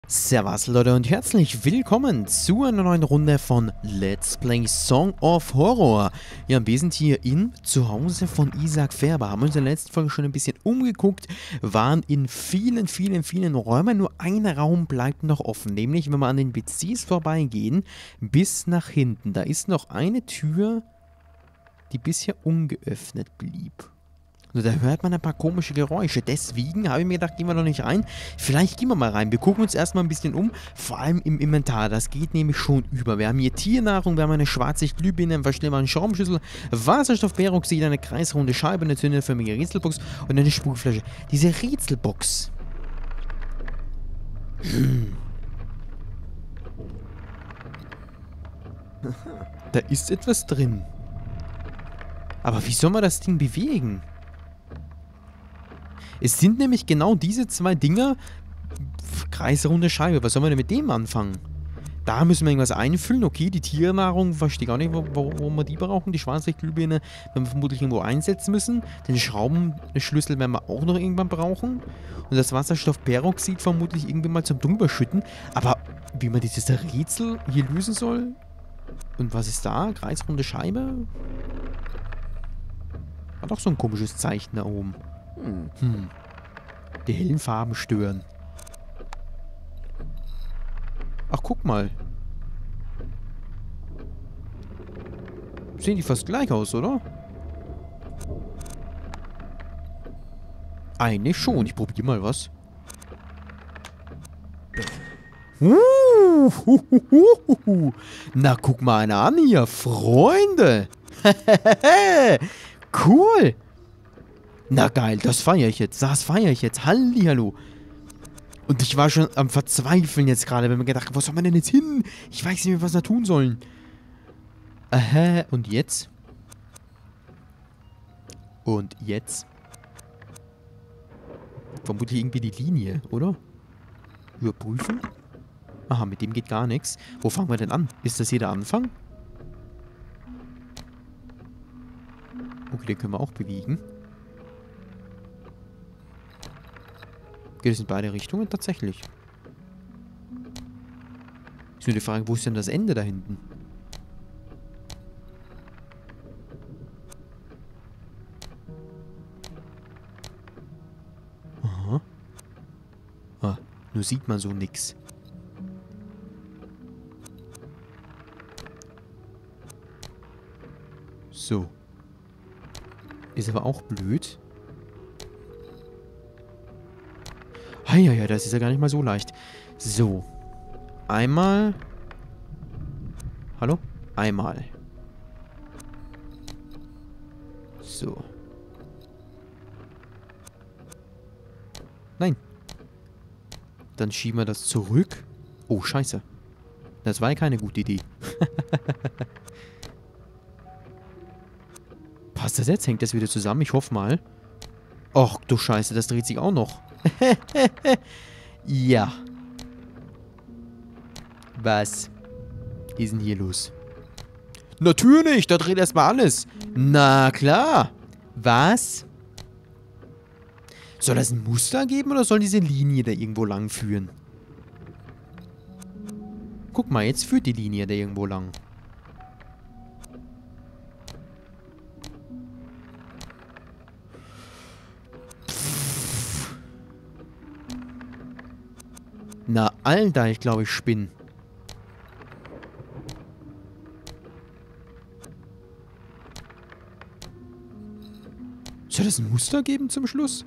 Servus Leute und herzlich willkommen zu einer neuen Runde von Let's Play Song of Horror. Ja, wir sind hier in Zuhause von Isaac Färber, haben uns in der letzten Folge schon ein bisschen umgeguckt, waren in vielen Räumen, nur ein Raum bleibt noch offen, nämlich wenn wir an den PCs vorbeigehen, bis nach hinten. Da ist noch eine Tür, die bisher ungeöffnet blieb. Also da hört man ein paar komische Geräusche. Deswegen habe ich mir gedacht, gehen wir doch nicht rein. Vielleicht gehen wir mal rein. Wir gucken uns erstmal ein bisschen um. Vor allem im Inventar. Das geht nämlich schon über. Wir haben hier Tiernahrung, wir haben eine schwarze Glühbirne, einen verschlimmeren Schraubenschlüssel, Wasserstoffperoxid, eine kreisrunde Scheibe, eine zündelförmige Rätselbox und eine Spukflasche. Diese Rätselbox. Da ist etwas drin. Aber wie soll man das Ding bewegen? Es sind nämlich genau diese zwei Dinger. Kreisrunde Scheibe. Was soll man denn mit dem anfangen? Da müssen wir irgendwas einfüllen. Okay, die Tiernahrung, verstehe gar nicht, warum wir die brauchen. Die Schwarzlichtglühbirne werden wir vermutlich irgendwo einsetzen müssen. Den Schraubenschlüssel werden wir auch noch irgendwann brauchen. Und das Wasserstoffperoxid vermutlich irgendwie mal zum Überschütten. Aber wie man dieses Rätsel hier lösen soll? Und was ist da? Kreisrunde Scheibe? Hat doch so ein komisches Zeichen da oben. Die hellen Farben stören. Ach, guck mal. Sehen die fast gleich aus, oder? Eigentlich schon. Ich probiere mal was. Na, guck mal einer an hier. Freunde. Cool. Na geil, das feiere ich jetzt. Das feiere ich jetzt. Hallihallo. Und ich war schon am Verzweifeln jetzt gerade, wenn wir gedacht haben, wo soll man denn jetzt hin? Ich weiß nicht mehr, was wir tun sollen. Und jetzt? Und jetzt? Vermutlich irgendwie die Linie, oder? Überprüfen? Aha, mit dem geht gar nichts. Wo fangen wir denn an? Ist das hier der Anfang? Okay, den können wir auch bewegen. Geht es in beide Richtungen? Tatsächlich. Ist nur die Frage, wo ist denn das Ende da hinten? Aha. Ah, nur sieht man so nix. So. Ist aber auch blöd. Ja, das ist ja gar nicht mal so leicht. So. Einmal. Hallo? Einmal. So. Nein. Dann schieben wir das zurück. Oh, scheiße. Das war ja keine gute Idee. Passt das jetzt? Hängt das wieder zusammen? Ich hoffe mal. Och, du Scheiße, das dreht sich auch noch. Ja. Was ist denn hier los? Natürlich, da dreht erstmal alles. Na klar. Was? Soll das ein Muster geben oder soll diese Linie da irgendwo lang führen? Guck mal, jetzt führt die Linie da irgendwo lang. Na, Alter, ich glaube, ich spinne. Soll das ein Muster geben zum Schluss?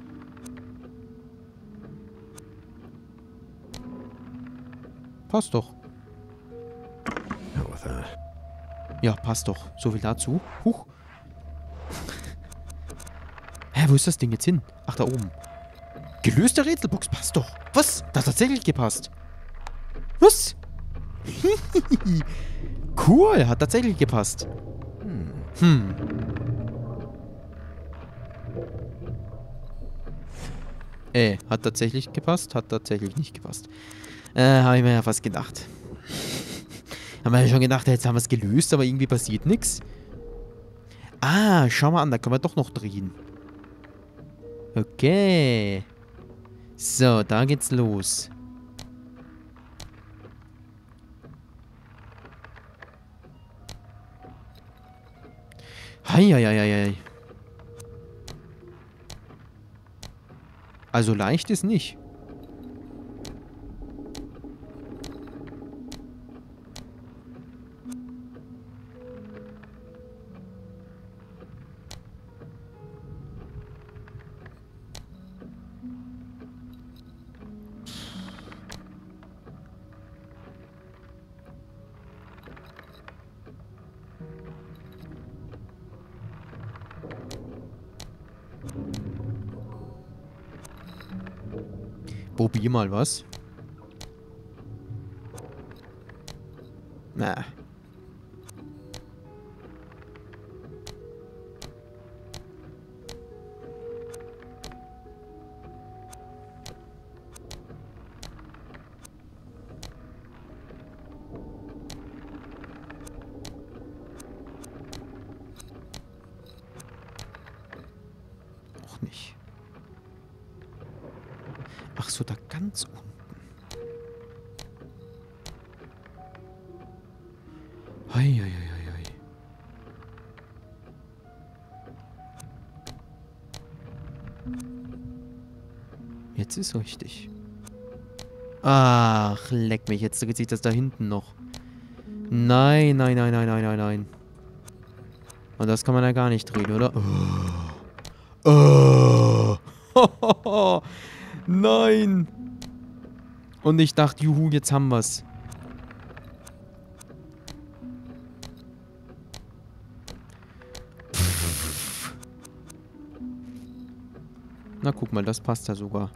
Passt doch. Ja, passt doch. So viel dazu. Huch. Hä, wo ist das Ding jetzt hin? Ach, da oben. Gelöste Rätselbox, passt doch. Was? Das hat tatsächlich gepasst. Was? Cool, hat tatsächlich gepasst. Hat tatsächlich gepasst, hat tatsächlich nicht gepasst. Habe ich mir ja fast gedacht. Haben wir ja schon gedacht, jetzt haben wir es gelöst, aber irgendwie passiert nichts. Ah, schau mal an, da können wir doch noch drehen. Okay. So, da geht's los. Heieieiei. Also leicht ist nicht. Probier mal was. Na. Auch nicht. Ach so, da ganz unten. Heieieiei. Jetzt ist richtig. Ach, leck mich. Jetzt dreht sich das da hinten noch. Nein, nein, nein, nein, nein, nein, nein. Und das kann man ja gar nicht drehen, oder? Oh. Nein. Und ich dachte, juhu, jetzt haben wir's. Na, guck mal, das passt ja sogar.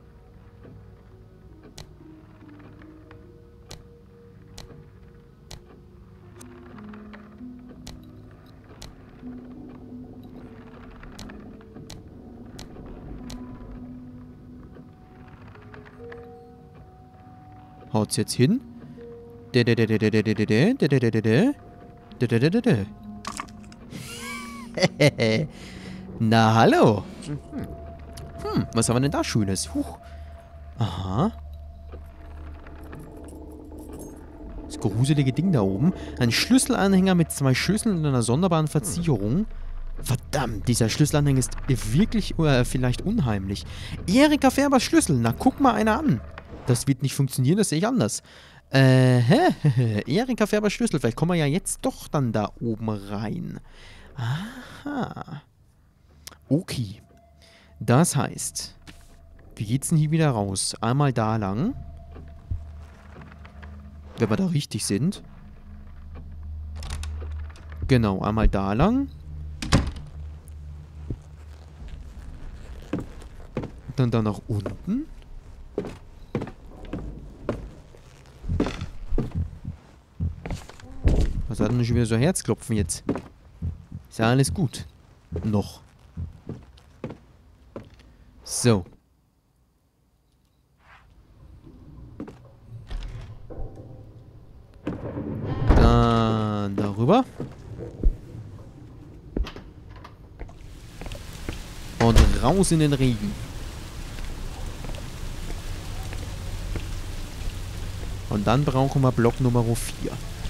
Haut's jetzt hin? Na, hallo. Was haben wir denn da Schönes? Huch. Aha. Das gruselige Ding da oben. Ein Schlüsselanhänger mit 2 Schlüsseln und einer sonderbaren Verzierung. Verdammt, dieser Schlüsselanhänger ist wirklich vielleicht unheimlich. Erika Färbers Schlüssel. Na, guck mal einer an. Das wird nicht funktionieren, das sehe ich anders. Erika Färbers Schlüssel. Vielleicht kommen wir ja jetzt doch dann da oben rein. Aha. Okay. Das heißt, wie geht's denn hier wieder raus? Einmal da lang. Wenn wir da richtig sind. Genau, einmal da lang. Dann da nach unten. Was hat denn schon wieder so Herzklopfen jetzt? Ist ja alles gut. Noch. So. Dann darüber. Und raus in den Regen. Und dann brauchen wir Block Nummer 4.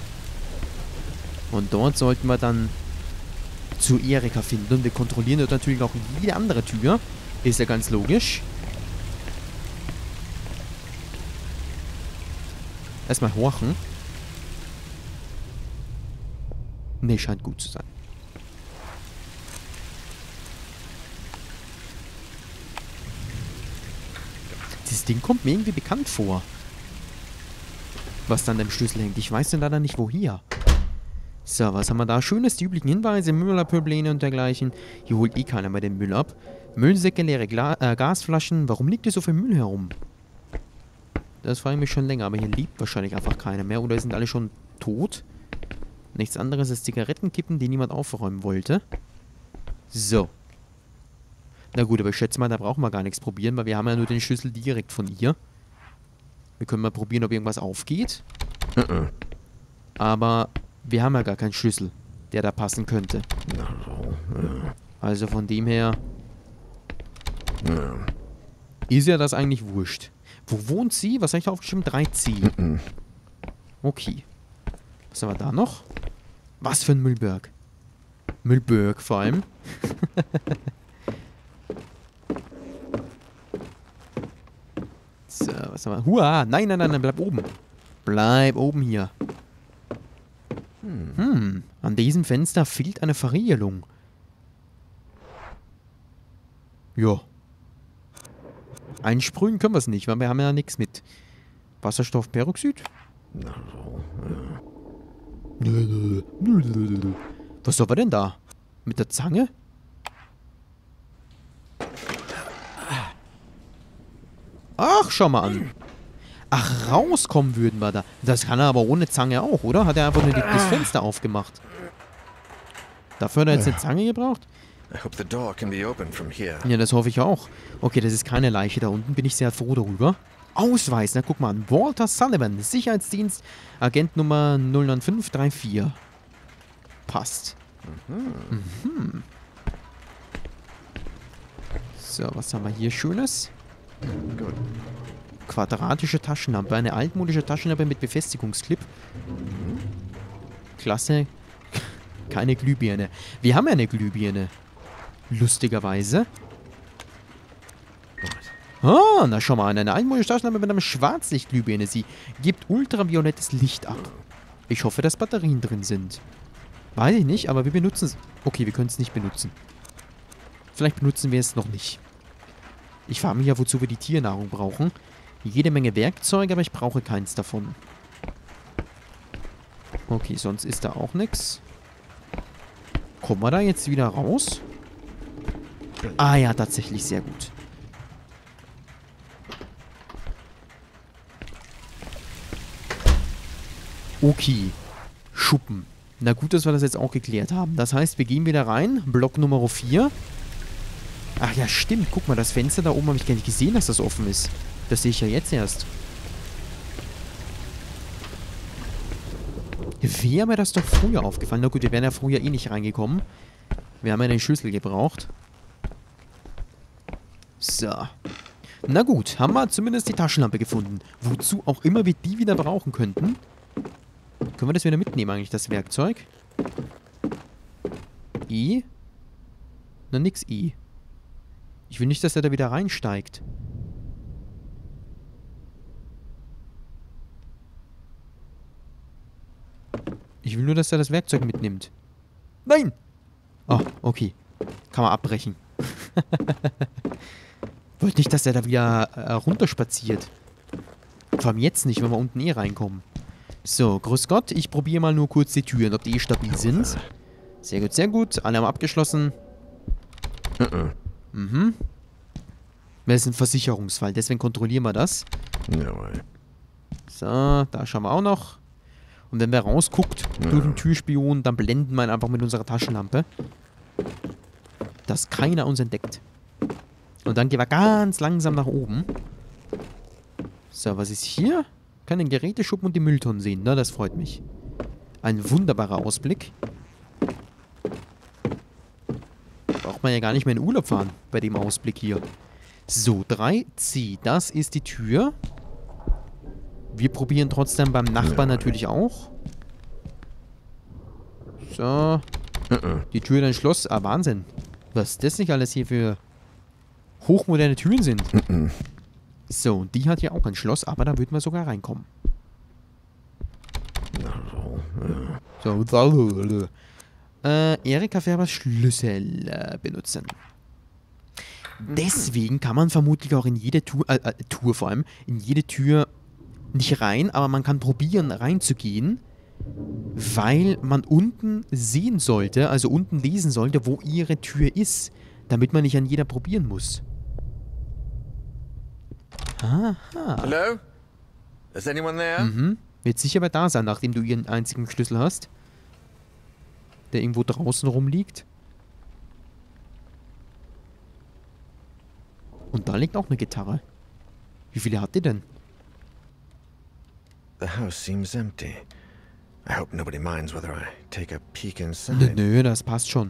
Und dort sollten wir dann zu Erika finden. Und wir kontrollieren dort natürlich auch jede andere Tür. Ist ja ganz logisch. Erstmal horchen. Ne, scheint gut zu sein. Dieses Ding kommt mir irgendwie bekannt vor. Was dann am Schlüssel hängt. Ich weiß denn leider nicht, woher. So, was haben wir da? Schönes, die üblichen Hinweise, Müllabhörpläne und dergleichen. Hier holt eh keiner mehr den Müll ab. Müllsäcke, leere Gasflaschen. Warum liegt hier so viel Müll herum? Das frage ich mich schon länger, aber hier lebt wahrscheinlich einfach keiner mehr. Oder sind alle schon tot? Nichts anderes als Zigarettenkippen, die niemand aufräumen wollte. So. Na gut, aber ich schätze mal, da brauchen wir gar nichts probieren, weil wir haben ja nur den Schlüssel direkt von ihr. Wir können mal probieren, ob irgendwas aufgeht. Aber wir haben ja gar keinen Schlüssel, der da passen könnte. Also von dem her ist ja das eigentlich wurscht. Wo wohnt sie? Was habe ich da aufgeschrieben? 3C. Okay. Was haben wir da noch? Was für ein Müllberg. Müllberg vor allem. So, was haben wir? Hua! Nein, nein, nein, nein, bleib oben. Bleib oben hier. An diesem Fenster fehlt eine Verriegelung. Ja. Einsprühen können wir es nicht, weil wir haben ja nichts mit Wasserstoffperoxid. Was soll wir denn da? Mit der Zange? Ach, schau mal an. Ach, rauskommen würden wir da. Das kann er aber ohne Zange auch, oder? Hat er einfach nur das Fenster aufgemacht. Dafür hat er jetzt eine Zange gebraucht? Ja, das hoffe ich auch. Okay, das ist keine Leiche da unten. Bin ich sehr froh darüber. Ausweis, na guck mal an. Walter Sullivan, Sicherheitsdienst, Agent Nummer 09534. Passt. So, was haben wir hier Schönes? Quadratische Taschenlampe. Eine altmodische Taschenlampe mit Befestigungsclip. Klasse. Keine Glühbirne. Wir haben ja eine Glühbirne. Lustigerweise. Ah, na schau mal. Eine altmodische Taschenlampe mit einer Schwarzlichtglühbirne. Sie gibt ultraviolettes Licht ab. Ich hoffe, dass Batterien drin sind. Weiß ich nicht, aber wir benutzen es. Okay, wir können es nicht benutzen. Vielleicht benutzen wir es noch nicht. Ich frage mich ja, wozu wir die Tiernahrung brauchen. Jede Menge Werkzeuge, aber ich brauche keins davon. Okay, sonst ist da auch nichts. Kommen wir da jetzt wieder raus? Ah ja, tatsächlich sehr gut. Okay. Schuppen. Na gut, dass wir das jetzt auch geklärt haben. Das heißt, wir gehen wieder rein. Block Nummer 4. Ach ja, stimmt. Guck mal, das Fenster da oben habe ich gar nicht gesehen, dass das offen ist. Das sehe ich ja jetzt erst. Wäre mir das doch früher aufgefallen. Na gut, wir wären ja früher eh nicht reingekommen. Wir haben ja den Schlüssel gebraucht. So. Na gut, haben wir zumindest die Taschenlampe gefunden. Wozu auch immer wir die wieder brauchen könnten. Können wir das wieder mitnehmen eigentlich, das Werkzeug? I? Na, nix I. Ich will nicht, dass er da wieder reinsteigt. Ich will nur, dass er das Werkzeug mitnimmt. Nein! Oh, okay. Kann man abbrechen. Wollte nicht, dass er da wieder runterspaziert. Vor allem jetzt nicht, wenn wir unten eh reinkommen. So, grüß Gott. Ich probiere mal nur kurz die Türen, ob die eh stabil sind. Sehr gut, sehr gut. Alle haben abgeschlossen. Mhm. Das ist ein Versicherungsfall, deswegen kontrollieren wir das. So, da schauen wir auch noch. Und wenn wer rausguckt durch den Türspion, dann blenden wir ihn einfach mit unserer Taschenlampe. Dass keiner uns entdeckt. Und dann gehen wir ganz langsam nach oben. So, was ist hier? Ich kann den Geräteschuppen und die Mülltonnen sehen. Na, das freut mich. Ein wunderbarer Ausblick. Braucht man ja gar nicht mehr in Urlaub fahren bei dem Ausblick hier. So, 3C. Das ist die Tür. Wir probieren trotzdem beim Nachbarn natürlich auch. So. Die Tür in ein Schloss. Ah, Wahnsinn. Was das nicht alles hier für hochmoderne Türen sind. So, die hat ja auch ein Schloss, aber da würden wir sogar reinkommen. So, Erika Färbers Schlüssel benutzen. Deswegen kann man vermutlich auch in jede Tür vor allem, in jede Tür nicht rein, aber man kann probieren reinzugehen, weil man unten sehen sollte, also unten lesen sollte, wo ihre Tür ist, damit man nicht an jeder probieren muss. Aha. Hello? Is anyone there? Mhm. Wird sicher aber da sein, nachdem du ihren einzigen Schlüssel hast. Der irgendwo draußen rumliegt. Und da liegt auch eine Gitarre. Wie viele hat die denn? The house seems empty. I hope nobody minds whether I take a peek inside. Nö, das passt schon.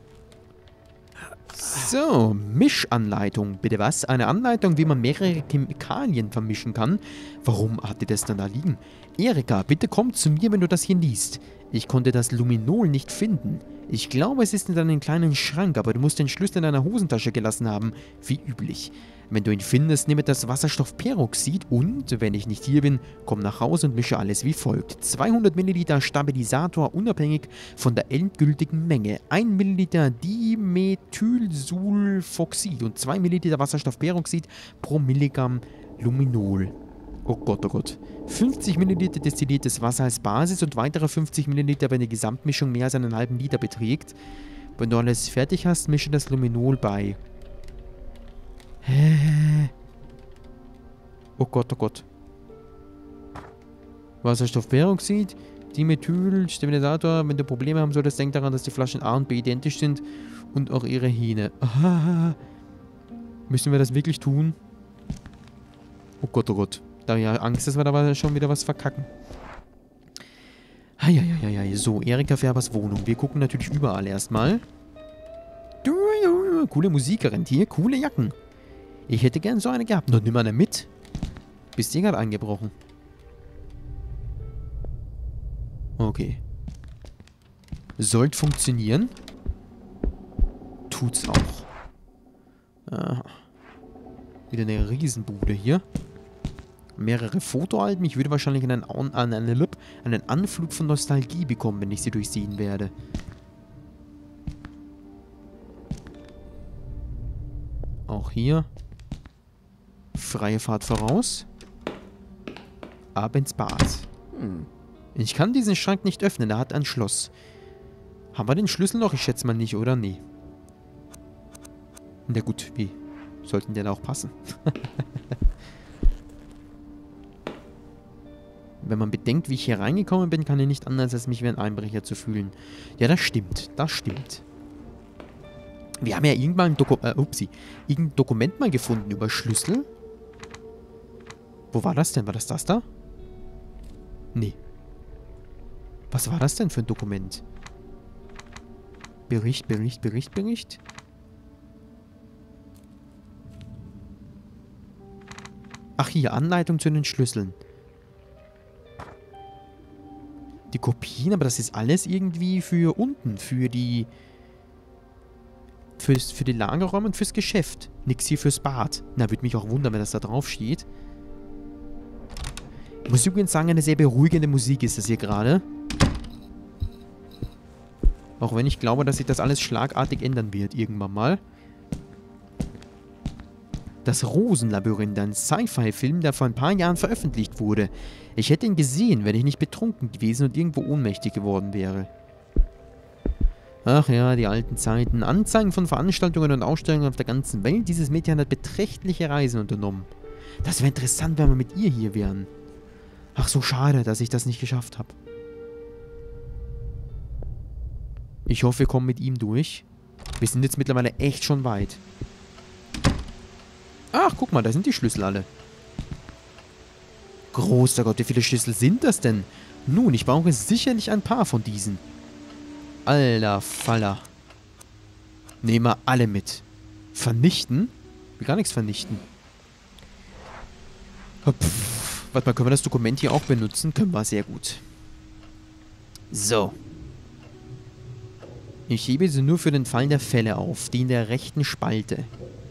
So, Mischanleitung. Bitte was? Eine Anleitung, wie man mehrere Chemikalien vermischen kann. Warum hat die das dann da liegen? Erika, bitte komm zu mir, wenn du das hier liest. Ich konnte das Luminol nicht finden. Ich glaube, es ist in deinem kleinen Schrank, aber du musst den Schlüssel in deiner Hosentasche gelassen haben, wie üblich. Wenn du ihn findest, nehme das Wasserstoffperoxid und, wenn ich nicht hier bin, komm nach Hause und mische alles wie folgt. 200 Milliliter Stabilisator unabhängig von der endgültigen Menge, 1 Milliliter Dimethylsulfoxid und 2 Milliliter Wasserstoffperoxid pro Milligramm Luminol. Oh Gott, oh Gott. 50 Milliliter destilliertes Wasser als Basis und weitere 50 Milliliter, wenn die Gesamtmischung mehr als einen halben Liter beträgt. Wenn du alles fertig hast, mische das Luminol bei. Hä? Oh Gott, oh Gott. Wasserstoffperoxid, Dimethylstabilisator. Wenn du Probleme haben solltest, denk daran, dass die Flaschen A und B identisch sind und auch ihre Hähne. Ah, müssen wir das wirklich tun? Oh Gott, oh Gott. Da habe ich ja Angst, dass wir da schon wieder was verkacken. Heieieiei. So, Erika Färbers Wohnung. Wir gucken natürlich überall erstmal. Coole Musikerin hier, coole Jacken. Ich hätte gern so eine gehabt. Nur nimm eine mit. Bist du gerade eingebrochen? Okay. Sollte funktionieren. Tut's auch. Aha. Wieder eine Riesenbude hier. Mehrere Fotoalben. Ich würde wahrscheinlich einen Anflug von Nostalgie bekommen, wenn ich sie durchsehen werde. Auch hier. Freie Fahrt voraus. Ab ins Bad. Ich kann diesen Schrank nicht öffnen. Er hat ein Schloss. Haben wir den Schlüssel noch? Ich schätze mal nicht, oder? Nee. Na gut, wie? Sollten der da auch passen? Wenn man bedenkt, wie ich hier reingekommen bin, kann ich nicht anders, als mich wie ein Einbrecher zu fühlen. Ja, das stimmt. Das stimmt. Wir haben ja irgendwann irgendein Dokument mal gefunden über Schlüssel. Wo war das denn? War das da? Nee. Was war das denn für ein Dokument? Bericht. Ach hier, Anleitung zu den Schlüsseln. Die Kopien, aber das ist alles irgendwie für unten, für die Lagerräume und fürs Geschäft. Nix hier fürs Bad. Na, würde mich auch wundern, wenn das da drauf steht. Ich muss übrigens sagen, eine sehr beruhigende Musik ist das hier gerade. Auch wenn ich glaube, dass sich das alles schlagartig ändern wird, irgendwann mal. Das Rosenlabyrinth, ein Sci-Fi-Film, der vor ein paar Jahren veröffentlicht wurde. Ich hätte ihn gesehen, wenn ich nicht betrunken gewesen und irgendwo ohnmächtig geworden wäre. Ach ja, die alten Zeiten. Anzeigen von Veranstaltungen und Ausstellungen auf der ganzen Welt. Dieses Mädchen hat beträchtliche Reisen unternommen. Das wäre interessant, wenn wir mit ihr hier wären. Ach so, schade, dass ich das nicht geschafft habe. Ich hoffe, wir kommen mit ihm durch. Wir sind jetzt mittlerweile echt schon weit. Ach, guck mal, da sind die Schlüssel alle. Großer Gott, wie viele Schlüssel sind das denn? Nun, ich brauche sicherlich ein paar von diesen. Alter Faller. Nehmen wir alle mit. Vernichten? Ich will gar nichts vernichten. Warte mal, können wir das Dokument hier auch benutzen? Können wir, sehr gut. So. Ich hebe sie nur für den Fall der Fälle auf, die in der rechten Spalte.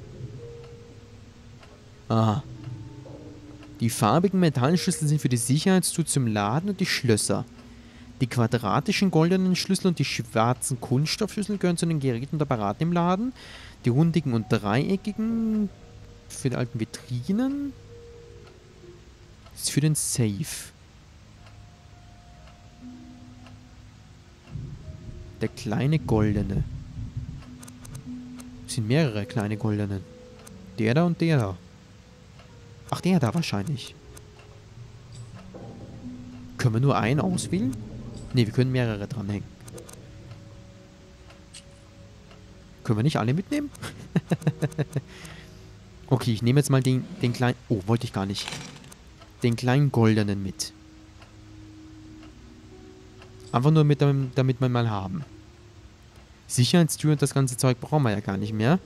Aha. Die farbigen Metallschlüssel sind für die Sicherheitstour zum Laden und die Schlösser. Die quadratischen goldenen Schlüssel und die schwarzen Kunststoffschlüssel gehören zu den Geräten und Apparaten im Laden. Die rundigen und dreieckigen für die alten Vitrinen. Das ist für den Safe. Der kleine goldene. Es sind mehrere kleine goldene. Der da und der da. Ach, der da wahrscheinlich. Können wir nur einen auswählen? Ne, wir können mehrere dranhängen. Können wir nicht alle mitnehmen? Okay, ich nehme jetzt mal den kleinen... Oh, wollte ich gar nicht. Den kleinen goldenen mit. Einfach nur damit wir mal haben. Sicherheitstür und das ganze Zeug brauchen wir ja gar nicht mehr.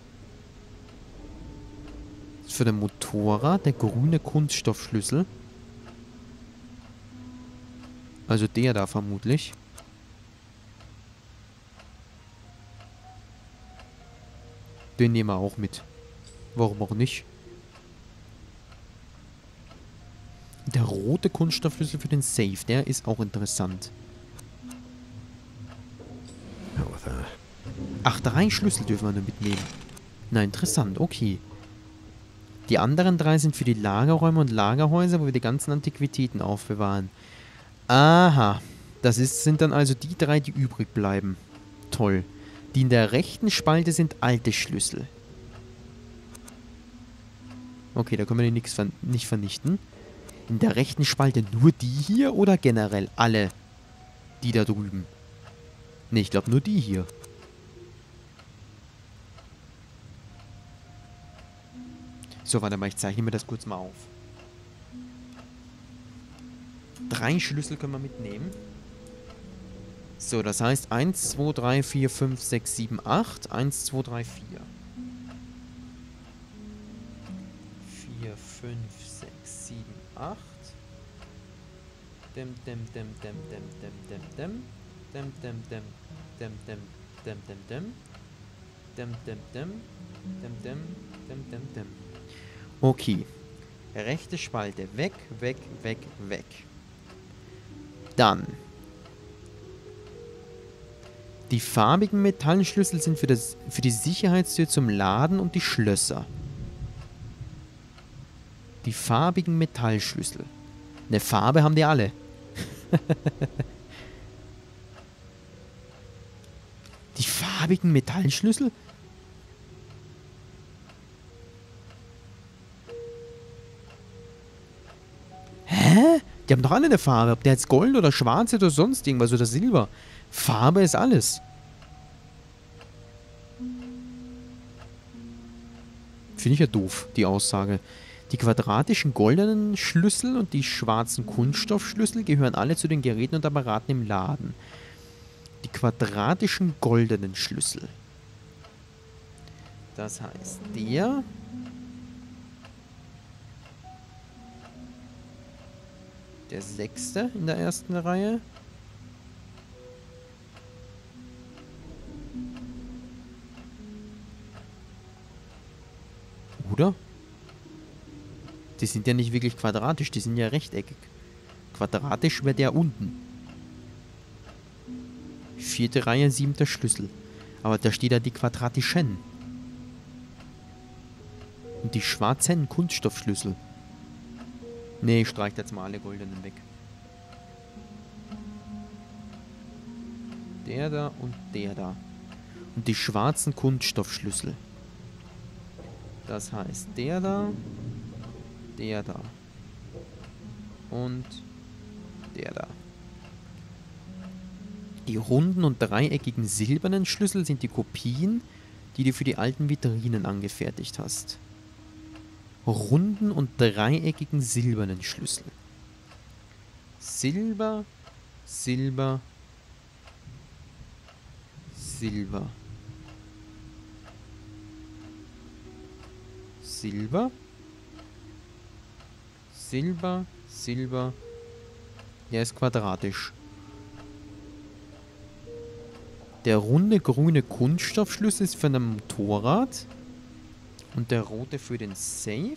Für den Motorrad der grüne Kunststoffschlüssel. Also der da vermutlich. Den nehmen wir auch mit. Warum auch nicht? Der rote Kunststoffschlüssel für den Safe, der ist auch interessant. Hell with that. Ach, 3 Schlüssel dürfen wir nur mitnehmen. Na, interessant, okay. Die anderen 3 sind für die Lagerräume und Lagerhäuser, wo wir die ganzen Antiquitäten aufbewahren. Aha. Sind dann also die 3, die übrig bleiben. Toll. Die in der rechten Spalte sind alte Schlüssel. Okay, da können wir nicht vernichten. In der rechten Spalte nur die hier oder generell alle die da drüben? Ne, ich glaube nur die hier. So, warte mal, ich zeichne mir das kurz mal auf. 3 Schlüssel können wir mitnehmen. So, das heißt 1, 2, 3, 4, 5, 6, 7, 8. 1, 2, 3, 4. 4, 5, 6, 7, 8. Dem. Okay. Rechte Spalte. Weg, weg, weg, weg. Dann. Die farbigen Metallschlüssel sind für die Sicherheitstür zum Laden und die Schlösser. Die farbigen Metallschlüssel. Eine Farbe haben die alle. Die farbigen Metallschlüssel? Hä? Die haben doch alle eine Farbe. Ob der jetzt Gold oder Schwarz oder sonst irgendwas oder Silber. Farbe ist alles. Finde ich ja doof, die Aussage. Die quadratischen goldenen Schlüssel und die schwarzen Kunststoffschlüssel gehören alle zu den Geräten und Apparaten im Laden. Die quadratischen goldenen Schlüssel. Das heißt, der 6. in der ersten Reihe. Oder? Die sind ja nicht wirklich quadratisch, die sind ja rechteckig. Quadratisch wäre der unten. 4. Reihe, 7. Schlüssel. Aber da steht ja die quadratischen. Und die schwarzen Kunststoffschlüssel. Nee, ich streiche jetzt mal alle goldenen weg. Der da und der da. Und die schwarzen Kunststoffschlüssel. Das heißt, der da und der da. Die runden und dreieckigen silbernen Schlüssel sind die Kopien, die du für die alten Vitrinen angefertigt hast. Runden und dreieckigen silbernen Schlüssel. Silber, Silber, Silber. Silber, Silber, Silber. Der ist quadratisch. Der runde grüne Kunststoffschlüssel ist für ein Motorrad. Und der rote für den Safe.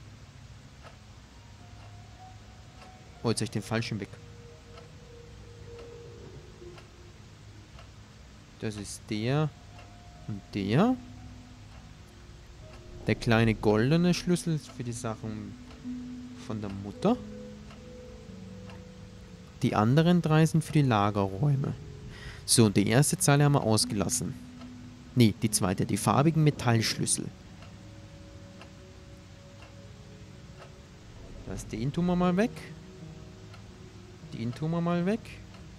Oh, jetzt habe ich den falschen weg. Das ist der und der. Der kleine goldene Schlüssel ist für die Sachen von der Mutter. Die anderen 3 sind für die Lagerräume. So, und die erste Zeile haben wir ausgelassen. Ne, die zweite, die farbigen Metallschlüssel. Den tun wir mal weg. Den tun wir mal weg.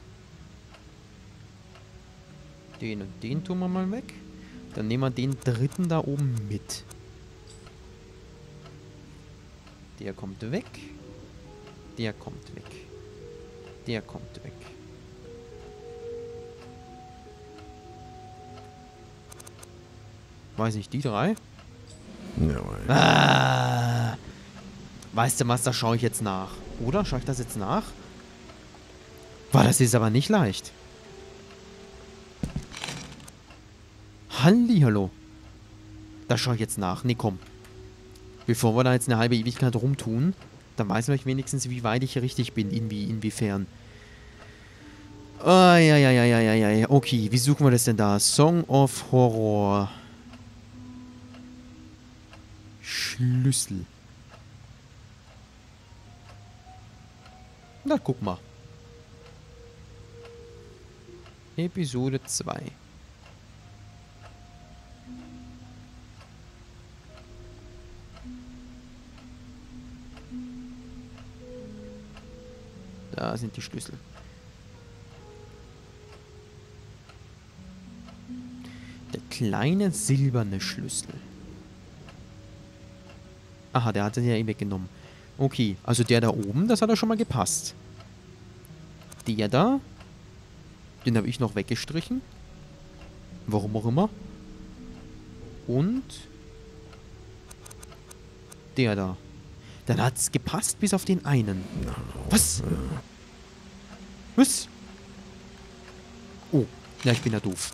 Den und den tun wir mal weg. Dann nehmen wir den dritten da oben mit. Der kommt weg. Der kommt weg. Der kommt weg. Weiß nicht, die 3? No way. Ah! Weißt du was, da schaue ich jetzt nach. Oder? Schaue ich das jetzt nach? Boah, das ist aber nicht leicht. Hallihallo. Da schaue ich jetzt nach. Nee, komm. Bevor wir da jetzt eine halbe Ewigkeit rumtun, dann weiß man wenigstens, wie weit ich richtig bin. Inwiefern. Ja. Okay, wie suchen wir das denn da? Song of Horror. Schlüssel. Na, guck mal. Episode 2. Da sind die Schlüssel. Der kleine silberne Schlüssel. Aha, der hat den ja eh weggenommen. Okay, also der da oben, das hat ja schon mal gepasst. Der da, den habe ich noch weggestrichen. Warum auch immer. Und der da. Dann hat es gepasst bis auf den einen. Was? Was? Oh, ja, ich bin ja doof.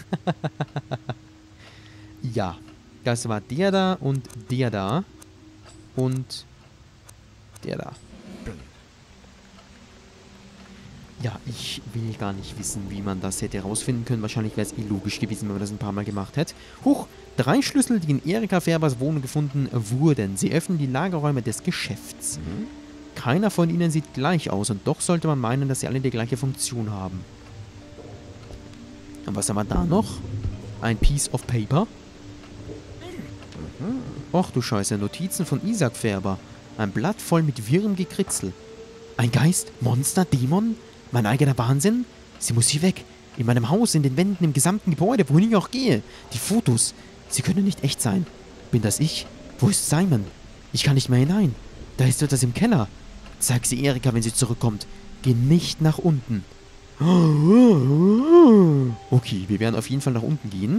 Ja, das war der da und der da. Und der da. Ja, ich will gar nicht wissen, wie man das hätte herausfinden können. Wahrscheinlich wäre es eh logisch gewesen, wenn man das ein paar Mal gemacht hätte. Huch, 3 Schlüssel, die in Erika Färbers Wohnung gefunden wurden. Sie öffnen die Lagerräume des Geschäfts. Keiner von ihnen sieht gleich aus und doch sollte man meinen, dass sie alle die gleiche Funktion haben. Und was haben wir da noch? Ein Piece of Paper. Och du Scheiße, Notizen von Isaac Färber. Ein Blatt voll mit wirrem Gekritzel. Ein Geist? Monster? Dämon? Mein eigener Wahnsinn? Sie muss hier weg. In meinem Haus, in den Wänden, im gesamten Gebäude, wohin ich auch gehe. Die Fotos. Sie können nicht echt sein. Bin das ich? Wo ist Simon? Ich kann nicht mehr hinein. Da ist etwas im Keller. Zeig sie Erika, wenn sie zurückkommt. Geh nicht nach unten. Okay, wir werden auf jeden Fall nach unten gehen.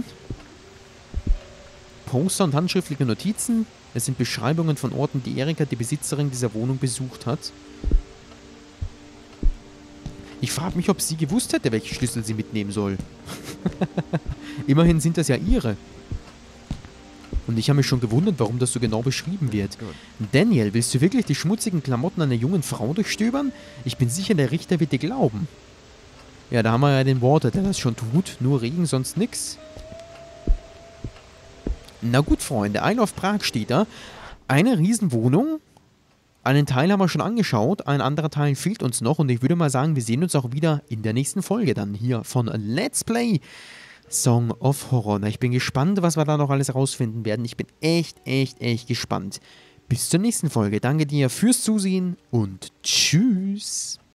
Poster und handschriftliche Notizen. Es sind Beschreibungen von Orten, die Erika, die Besitzerin dieser Wohnung, besucht hat. Ich frage mich, ob sie gewusst hätte, welche Schlüssel sie mitnehmen soll. Immerhin sind das ja ihre. Und ich habe mich schon gewundert, warum das so genau beschrieben wird. Daniel, willst du wirklich die schmutzigen Klamotten einer jungen Frau durchstöbern? Ich bin sicher, der Richter wird dir glauben. Ja, da haben wir ja den Water, der das schon tut. Nur Regen, sonst nix. Na gut, Freunde, Isle of Prag steht da. Eine Riesenwohnung. Einen Teil haben wir schon angeschaut, ein anderer Teil fehlt uns noch. Und ich würde mal sagen, wir sehen uns auch wieder in der nächsten Folge dann hier von Let's Play Song of Horror. Na, ich bin gespannt, was wir da noch alles herausfinden werden. Ich bin echt gespannt. Bis zur nächsten Folge. Danke dir fürs Zusehen und tschüss.